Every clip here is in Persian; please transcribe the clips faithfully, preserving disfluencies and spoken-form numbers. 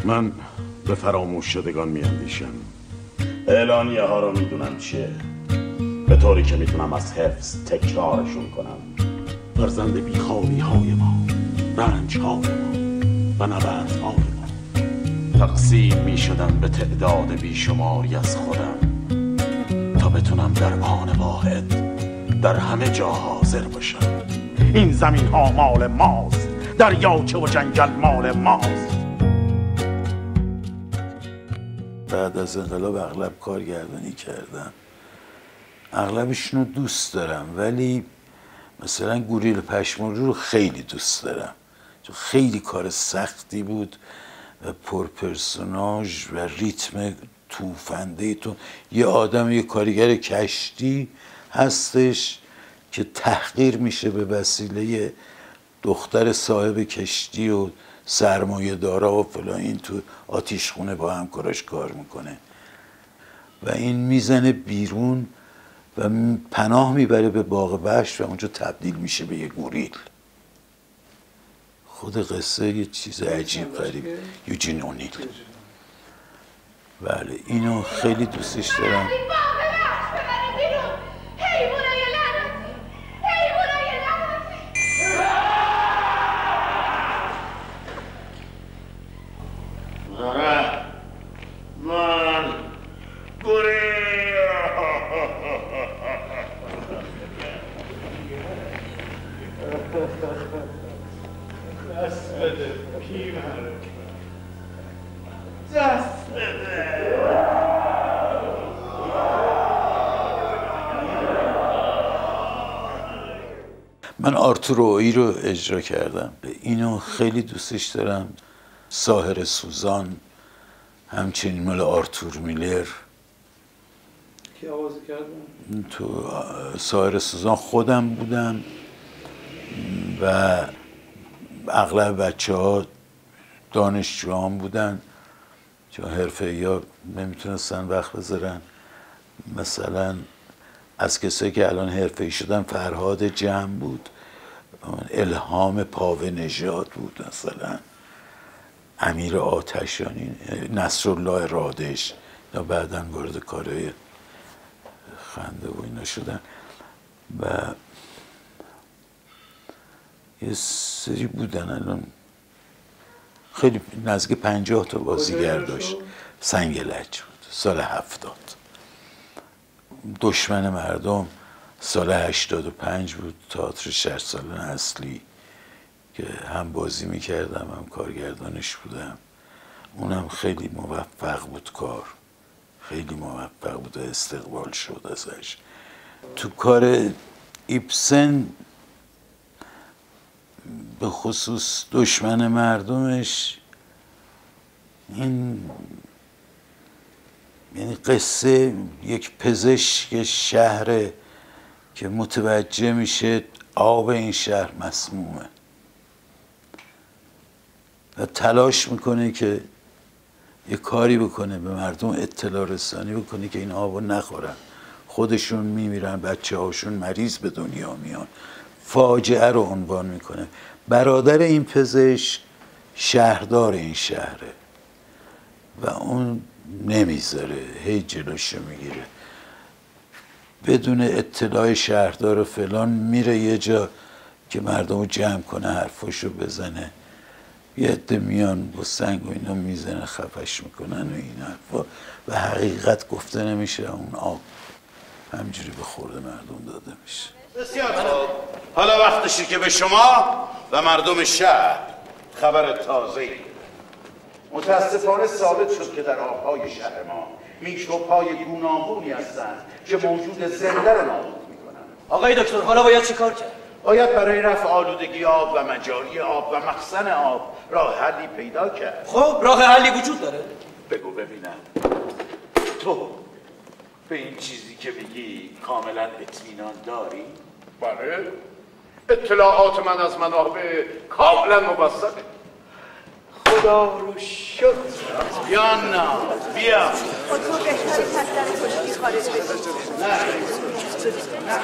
من به فراموش شدگان میاندیشم. اعلانیه ها رو میدونم چیه، به طوری که میتونم از حفظ تکرارشون کنم. فرزند بیخوابی های ما، رنج های ما و نبرد های ما. تقسیم میشدم به تعداد بیشماری از خودم تا بتونم در آن واحد در همه جا حاضر باشم. این زمین ها مال ماست، دریاچه و جنگل مال ماست. بعد از انقلاب اغلب کارگردانی کردم، اغلبشون رو دوست دارم، ولی مثلا گوریل پشمالو رو خیلی دوست دارم چون خیلی کار سختی بود و پرپرسوناژ و ریتم توفنده تو. یه آدم، یه کارگر کشتی هستش که تحقیر میشه به وسیله دختر صاحب کشتی و سرمایه دارا و فلان. این تو آتیشخونه با همکاراش کار میکنه و این میزنه بیرون و پناه میبره به باغ وحش و اونجا تبدیل میشه به یه گوریل. خود قصه یه چیز عجیب غریب. یوجین اونیل. بله اینو خیلی دوستش دارم. من آرتورویی رو اجرا کردم، اینو خیلی دوستش دارم. ساحر سوزان همچنین مال آرتور میلر. کی آواز کردن؟ تو ساحر سوزان خودم بودم و اغلب بچه ها دانشجویان بودن چون حرفه‌ای ها نمیتونستن وقت بذارن. مثلا از کسایی که الان حرفه‌ای شدن فرهاد جمع بود، الهام پاوه نژاد بود، مثلا امیر آتشانی، نصرالله رادش یا بعداً وارد کارهای خنده و اینا شدن و یه سری بودن. الان خیلی نزدیک پنجاه تا بازیگر داشت. سنگلج بود سال هفتاد. دشمن مردم سال هشتاد و پنج بود. تئاتر شصت سالن اصلی که هم بازی میکردم هم کارگردانش بودم. اونم خیلی موفق بود، کار خیلی موفق بود و استقبال شد ازش. تو کار ایبسن به خصوص دشمن مردمش، این یعنی قصه یک پزشک شهره که متوجه میشه آب این شهر مسمومه و تلاش میکنه که یه کاری بکنه، به مردم اطلاع رسانی بکنه که این آبو نخورن. خودشون میمیرن، بچه هاشون مریض به دنیا میان. فاجعه رو عنوان میکنه. برادر این پزشک شهردار این شهره و اون نمیذاره، هی جلوشو میگیره. بدون اطلاع شهردار فلان میره یه جا که مردم رو جمع کنه، حرفاشو بزنه. یه عده میان با سنگ و اینا میزنه، خفش میکنن و این حرفا و حقیقت گفته نمیشه. اون آب همجوری به خورد مردم داده میشه. بسیار خوب، حالا وقتشه که به شما و مردم شهر خبر تازه‌ای. متاسفانه ثابت شد که در آبهای شهر ما میکروب‌های گوناگونی هستند که موجود زنده رو نابود میکنن. آقای دکتر حالا باید چی کار کرد؟ باید برای رفع آلودگی آب و مجاری آب و مخزن آب راه حلی پیدا کرد. خب راه حلی وجود داره؟ بگو ببینم، تو به این چیزی که میگی کاملا اطمینان داری؟ بله، اطلاعات من از منابع کاملا موثقه. خدا رو شکر. بیا نه بیا. خود تو بهتره پس در کشتی خارج بشید. نه نه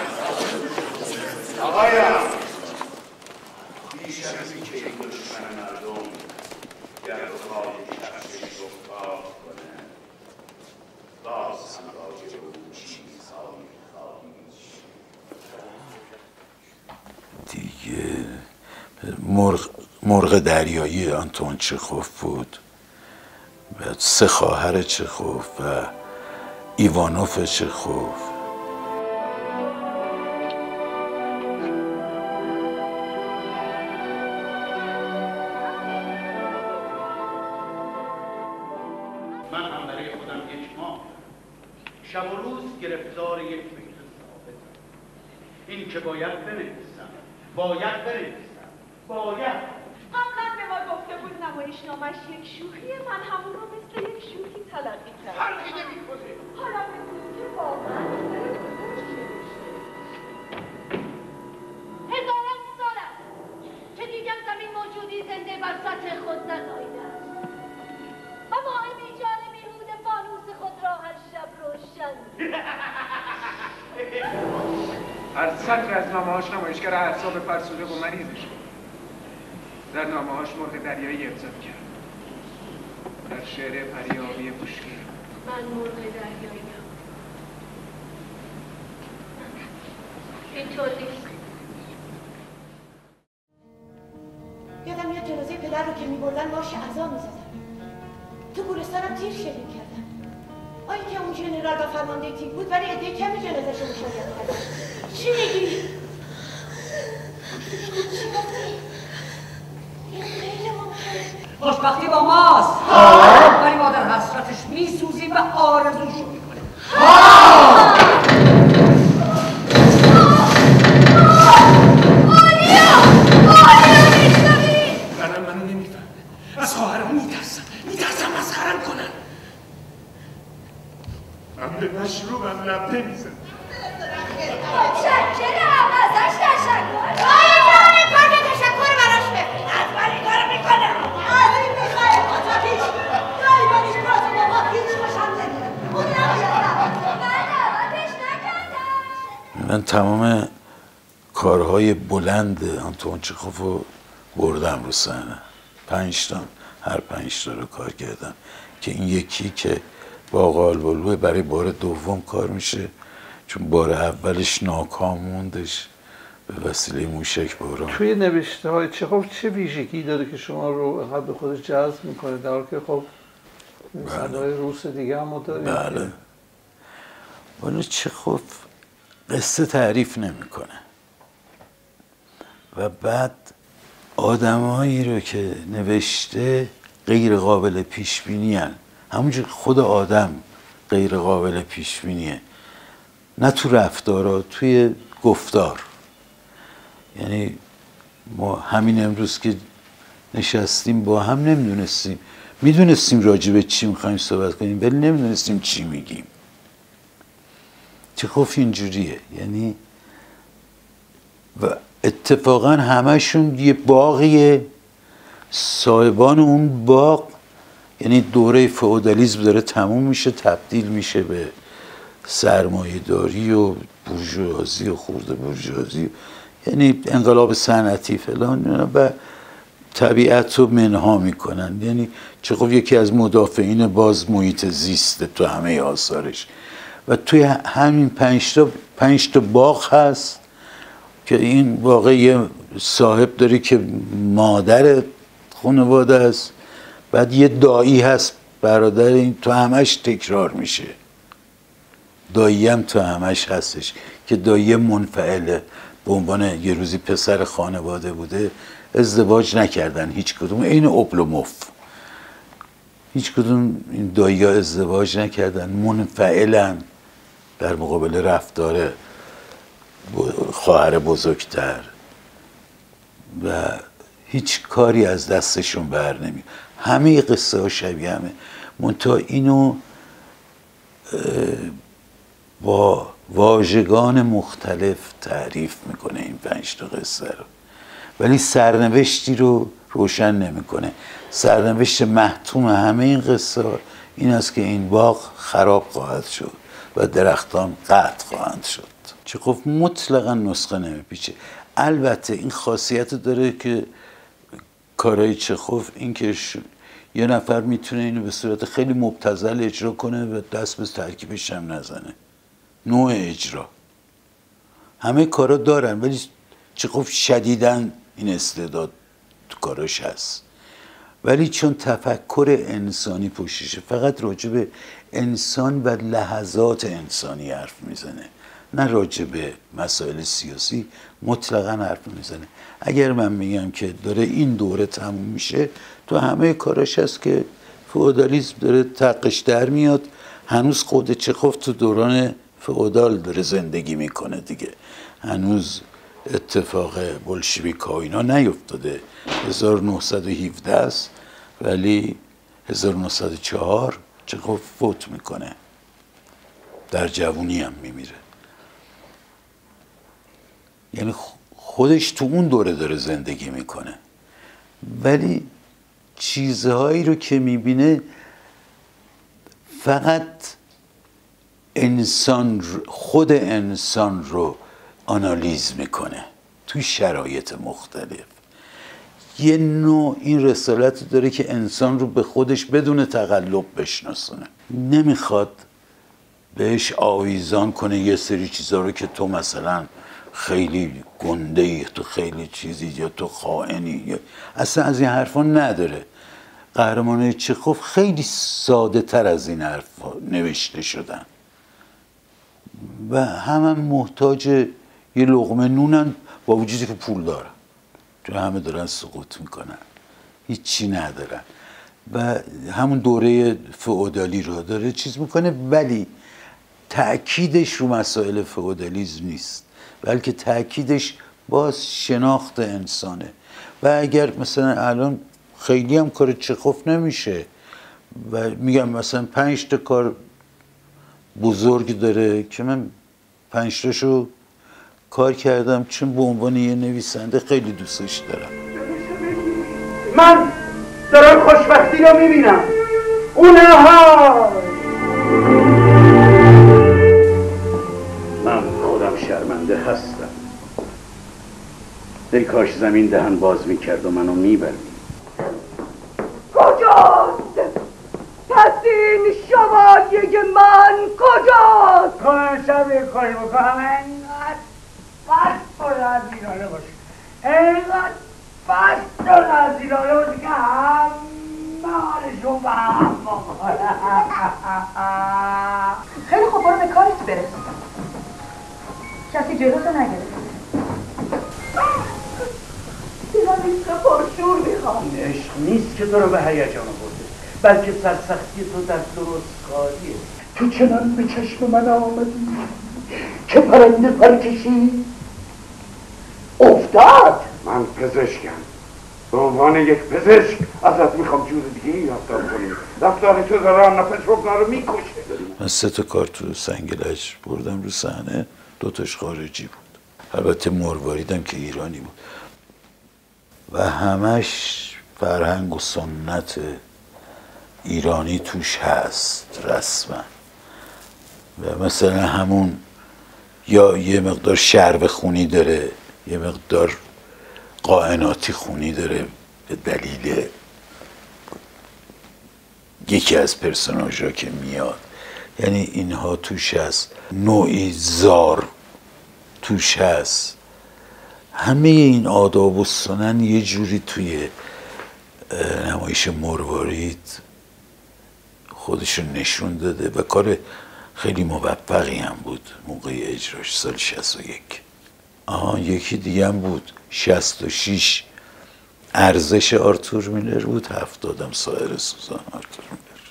آقایم، بیش از این که این دشمن مردم گرد و خواهی شخصی مرغ, مرغ دریایی آنتون چخوف بود، و سه خواهر چخوف و ایوانوف چخوف. من هم برای خودم یک ماه شب و روز گرفتار یک فکر ثابت، این که باید بنویسم، باید بنویسم، باید. قبلا به ما گفته بود نمایشنامه‌اش یک شوخیه، من همون رو مثل یک شوخی تلقی کردم. فرقی نمی‌کنه. حالا بدونید که واقعا داره بزرگ نوشته. هزاران سال است که دیگر زمین موجودی زنده بر سطح خود نزایده است و ماه بیجان بیهود فانوس خود را هر شب روشن. هر سطر از نامه‌هاش نمایشگر اعصاب فرسوده و مریضش بود. در نامه‌هاش مرغ دریایی ابزاد کرد. در شعر پریابی بوشکی من مرغ دریاییم. اینطور نیست. یادم یاد جنازه پدر رو که می‌بردن باش عزا می‌زدن. تو گورستانم تیر شلیک کردن. آیا که اون ژنرال و فرمانده تیر بود ولی عده کمی جنازه‌شو مشاهده کردن. چی میگی؟ چی گفتی؟ این خیلی ممکنه. خوشبختی با ماست، ولی ما در حسرتش میسوزیم و آرزوشو میکنیم. آلیا! آلیا میشنوی؟ منم منو نمیفهمه. از خواهرم میترسم میترسم مسخرم کنن. من به مشروبم لبه میزنم. متشکرم، ازش تشکر. آیا داره کار تشکر براش بفید. از ولی کارو میکنه. از این میخوای خطابیش دایمانیش براتو بابا هیچ خوشم نمیاد. اون نمیاد. من دعوتش نکردم. من تمام کارهای بلند آنتون چخوف رو بردم رو صحنه. پنج تا، هر پنج تا رو کار کردم که این یکی که با قالبالوه برای بار دوم کار میشه، چون بار اولش ناکام موندش به وسیله موشک باران. توی نوشته های چخوف چه ویژگی داره که شما رو انقدر به خودش جذب میکنه، در حالی که خب نویسنده‌های روس دیگه هم داریم؟ بله. ولی چخوف قصه تعریف نمیکنه و بعد آدمایی رو که نوشته غیر قابل پیش بینی هن. همونجور خود آدم غیر قابل پیش بینیه، نه تو رفتارا، توی گفتار. یعنی ما همین امروز که نشستیم با هم نمیدونستیم، میدونستیم راجع به چی میخوایم صحبت کنیم ولی نمیدونستیم چی میگیم. چخوف اینجوریه، یعنی و اتفاقا همشون یه باغیه، صاحبان اون باغ یعنی دوره فئودالیسم داره تموم میشه، تبدیل میشه به سرمایه‌داری و بورژوازی و خورده بورژوازی، یعنی انقلاب صنعتی فلان، و طبیعت رو منها میکنن. یعنی چخوف یکی از مدافعین باز محیط زیسته تو همه آثارش و توی همین پنج تا پنج تا باغ هست که این واقعا یه صاحب داره که مادر خانواده است، بعد یه دایی هست برادر، این تو همش تکرار میشه. دایی هم تو همش هستش که دایی منفعله، به عنوان یه روزی پسر خانواده بوده، ازدواج نکردن هیچ کدوم، این اوبلوموف هیچ کدوم این دایی ها ازدواج نکردن، منفعلن در مقابل رفتار خواهر بزرگتر و هیچ کاری از دستشون بر نمیاد. همه قصه ها شبیه همه، منتها اینو با واژگان مختلف تعریف میکنه این پنج تا قصه رو، ولی سرنوشتی رو روشن نمیکنه. سرنوشت محتوم همه این قصه ها این است که این باغ خراب خواهد شد و درختان قطع خواهند شد. چخوف مطلقا نسخه نمیپیچه. البته این خاصیت داره که کارهای چخوف این که یه نفر میتونه اینو به صورت خیلی مبتذل اجرا کنه و دست به ترکیبش هم نزنه. نوع اجرا همه کارا دارن ولی چخوف شدیداً این استعداد تو کاراش هست، ولی چون تفکر انسانی پشتشه فقط راجع به انسان و لحظات انسانی حرف میزنه، نه راجع به مسائل سیاسی مطلقا حرف میزنه. اگر من میگم که داره این دوره تموم میشه، تو همه کاراش هست که فئودالیسم داره تقش در میاد. هنوز خود چخوف تو دوران فئودال داره زندگی میکنه دیگه، هنوز اتفاق بولشویک‌ها اینا نیفتاده. هزار و نهصد و هفده است ولی هزار و نهصد و چهار چخوف فوت میکنه، در جوونی هم میمیره. یعنی خودش تو اون دوره داره زندگی میکنه، ولی چیزهایی رو که میبینه فقط انسان، خود انسان رو آنالیز میکنه توی شرایط مختلف. یه نوع این رسالت داره که انسان رو به خودش بدون تقلب بشناسونه، نمیخواد بهش آویزان کنه یه سری چیزها رو که تو مثلا خیلی گنده ای، تو خیلی چیزی، یا تو خائنی، یا اصلا از این حرفا نداره. قهرمانای چخوف خیلی ساده تر از این حرفا نوشته شدن و همه محتاج یه لقمه نونن با وجودی که پول دارن، چون همه دارن سقوط میکنن، هیچی ندارن و همون دوره فئودالی رو داره چیز میکنه، ولی تأکیدش رو مسائل فئودالیسم نیست، بلکه تأکیدش باز شناخت انسانه. و اگر مثلا الان خیلی هم کار چخوف نمیشه و میگم مثلا پنج تا کار بزرگ داره که من پنج تاشو کار کردم، چون به عنوان یه نویسنده خیلی دوستش دارم. من دارم خوشبختی رو میبینم، اونها من خودم شرمنده هستم. ای کاش زمین دهن باز میکرد و منو میبرد. کجاست؟ پس این شمالیه من کجاست؟ کنشم یه کاری بکنم اینقدر بست و نزیرانه باشه، اینقدر بست و نزیرانه باشه که همه حالشون به هم بخوره. خیلی خوب، برو به کارت برس، کسی جلوتو نگرفت. اینا نیست که پرشور میخوام. عشق نیست که تو رو به هیجان برده، بلکه سرسختی تو در درست کاریه. تو چنان به چشم من آمدی که پرنده پر کشید افتاد. من پزشکم، به عنوان یک پزشک ازت میخوام جور دیگه رفتار کنی. رفتار تو دارم نفس رکنا رو میکشه. من سه تا کار تو سنگلج بردم رو صحنه، دوتاش خارجی بود، البته مرواریدم که ایرانی بود و همش فرهنگ و سنت ایرانی توش هست رسما. و مثلا همون یا یه مقدار شرب خونی داره، یه مقدار قائناتی خونی داره به دلیل یکی از پرسوناژها که میاد، یعنی اینها توش هست، نوعی زار توش هست. همه این آداب و سنن یه جوری توی نمایش مروارید خودشون نشون داده و کار خیلی موفقی هم بود موقع اجراش سال شصت و یک. آها یکی دیگه هم بود شصت و شش ارزش آرتور میلر بود، هفتادم سایر سوزان آرتور میلر.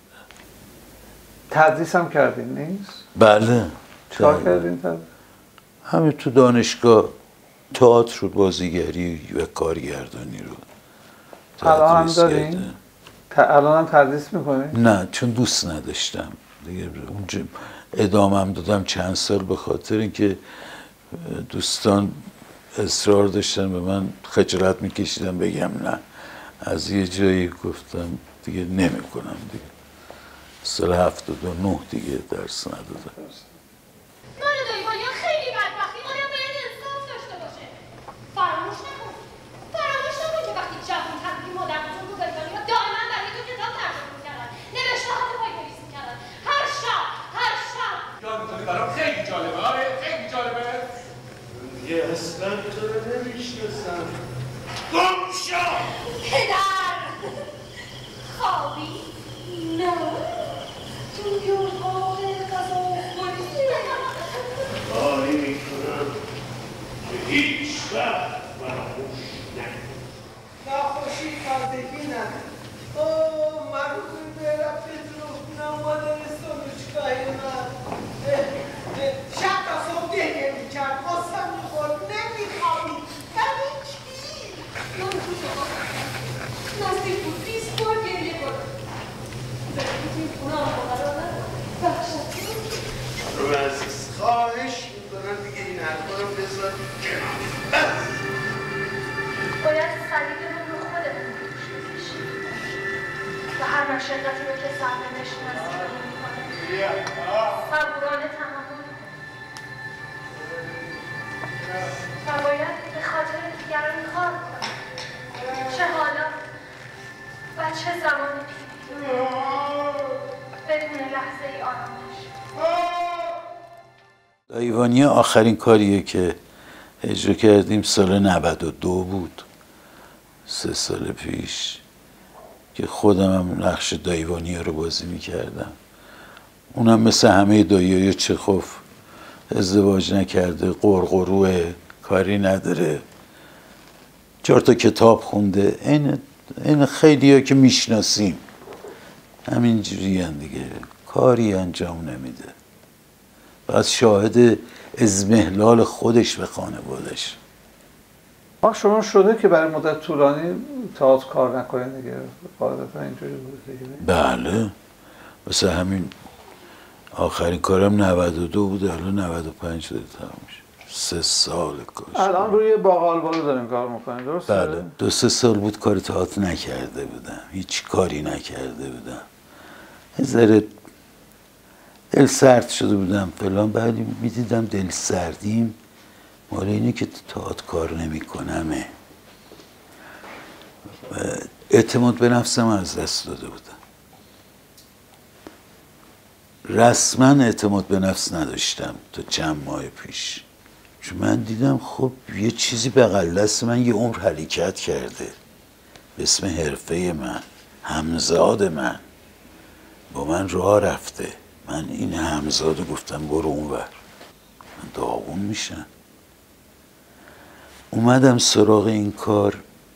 تدریس هم کردین نیست؟ بله. چیکار کردین تدریس؟ همین تو دانشگاه تئاتر و بازیگری و کارگردانی رو الان هم دارین؟ الان هم تدریس میکنین؟ نه، چون دوست نداشتم دیگه، اونجا ادامم دادم چند سال به خاطر اینکه دوستان اصرار داشتن به من، خجالت میکشیدم بگم نه، از یه جایی گفتم دیگه نمیکنم دیگه. سال هفتاد و نه دیگه درس ندادم. من دایبانیان خیلی بدبختی، اونم باید انصاف داشته باشه. فراموش نکن فراموش نکن که وقتی جوون تبدیل مادر بزرگ و دایبانیان دائما برای تو کتاب ترجمه میکردن، نوشته ها رو پایه‌نویس میکردن، هر شب هر شب. یاد میکنی برام خیلی جالبه. آره خیلی جالبه. یه اصلا تو رو نمیشناسم. گمش پدر خوابی؟ نه توی اتاق غذا خوری کاری میکنم که هیچ وقت فراموش نکنم. ناخوشی تازگی نداره. اوه من روزی برم پدرو مادر سنوشگاهی من شب تا صبح گریه میکرد قصه میخورد نمیخوابید همین چی؟ من روز نزدیک بود بیست بار گریه کنم زندگی توی خونه آقا ندارم وحشت رو عزیز خواهش میکنم دیگه این حرفا رو بذار کنار. باید صلیبمون رو خودمون روش بکشیم و هر مشقتی رو که سرنوشت نصیبمون میکنه صبورانه تحمل کنیم و باید به خاطر دیگران کار کنیم چه حالا و چه زمان پیری بدون لحظه ای آرامش. دایوانی آخرین کاریه که اجرا کردیم سال نود و دو بود، سه سال پیش، که خودم هم نقش دایوانی رو بازی میکردم. اونم مثل همه داییای چخوف ازدواج نکرده، قرقروه، کاری نداره، چهار تا کتاب خونده، این این خیلی ها که میشناسیم همین جوری هن دیگه، کاری انجام نمیده، بس شاهد ازمهلال خودش به خانوادش. آخ شما شده که برای مدت طولانی تئاتر کار نکنید دیگه، قاعدتا اینجوری بود دیگه. بله، مثل همین آخرین کارم نود و دو بود، الان نود و پنج داره تمام میشه، سه سال کار. الان روی باقال بالو داریم کار میکنیم، درسته؟ بله، دو سه سال بود کار تئاتر نکرده بودم، هیچ کاری نکرده بودم، یه ذره دل سرد شده بودم فلان، بعد میدیدم دل سردیم مال اینه که تئاتر کار نمی کنمه. اعتماد به نفسم از دست داده بودم، رسما اعتماد به نفس نداشتم تا چند ماه پیش، چون من دیدم خب یه چیزی بغل دست من یه عمر حرکت کرده به اسم حرفه من، همزاد من با من راه رفته، من این همزادو گفتم برو اونور، من داغون میشم. اومدم سراغ این کار،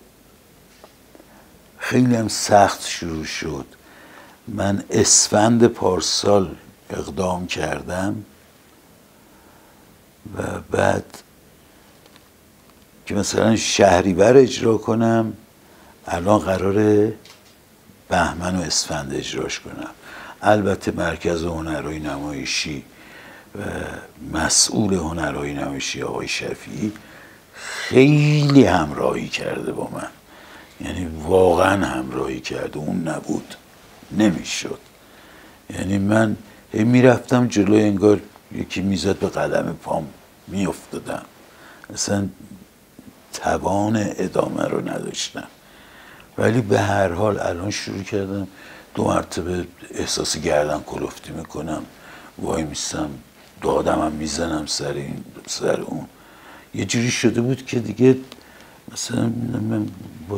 خیلی هم سخت شروع شد. من اسفند پارسال اقدام کردم و بعد که مثلا شهریور اجرا کنم، الان قراره بهمن و اسفند اجراش کنم. البته مرکز هنرهای نمایشی و مسئول هنرهای نمایشی آقای شفیعی خیلی همراهی کرده با من، یعنی واقعا همراهی کرده، اون نبود نمیشد. یعنی من میرفتم جلوی انگار یکی میزد به قدم پام میافتادم، اصلا توان ادامه رو نداشتم. ولی به هر حال الان شروع کردم دو مرتبه احساس گردن کلفتی میکنم، وای میستم دادم هم میزنم سر این سر اون. یه جوری شده بود که دیگه مثلا من با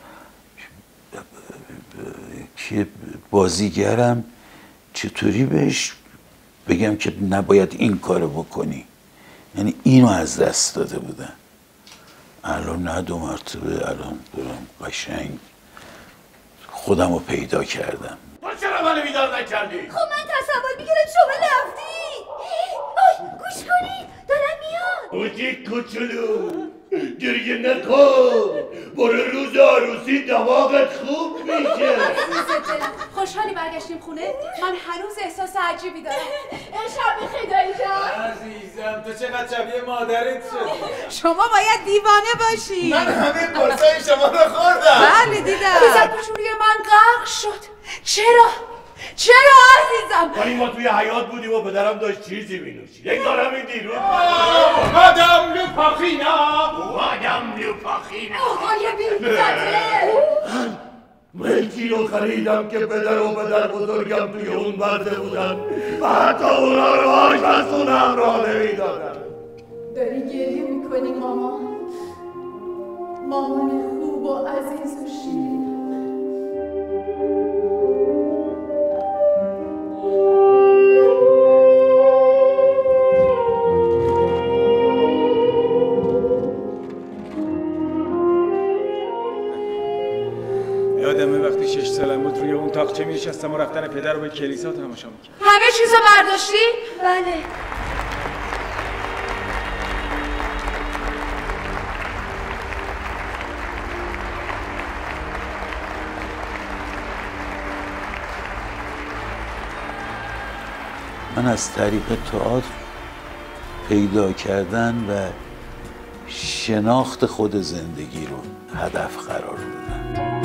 که بازیگرم چطوری بهش بگم که نباید این کارو بکنی، یعنی اینو از دست داده بودم. الان نه دو مرتبه الان دارم قشنگ خودم رو پیدا کردم. تو چرا منو بیدار نکردی؟ خب من تصور میکردم شما رفتی. آی گوش کنید دارم میاد. بودی کوچولو گریه نکن، برو روز عروسی دماغت خوب میشه. خوشحالی برگشتیم خونه؟ من هنوز احساس عجیبی دارم. شب بخیر دایی جان. عزیزم تو چقدر شبیه مادرت شدی. شما باید دیوانه باشی. من همه قرصای شما رو خوردم. بله دیدم. خیزت پشوری من غرق شد. چرا؟ چرا عزیزم؟ ولی ما توی حیات بودیم و پدرم داشت چیزی مینوشید. یک دار همین دیروز آدم لوپاخینا آدم لوپاخینا آقای بی‌زده ملکی رو خریدم که پدر و پدر بزرگم توی اون برده بودن و حتی اونا رو آشپزخونه‌ام را نمیدادن. داری گریه میکنی ماما؟ مامان خوب و عزیز و شیرین. یادمه وقتی شش سالم بود روی اون تاقچه می‌نشستم و رفتن پدر رو به کلیسا تماشا می‌کردم. همه چیزو برداشتی؟ بله. من از طریق تئاتر پیدا کردن و شناخت خود زندگی رو هدف قرار دادم.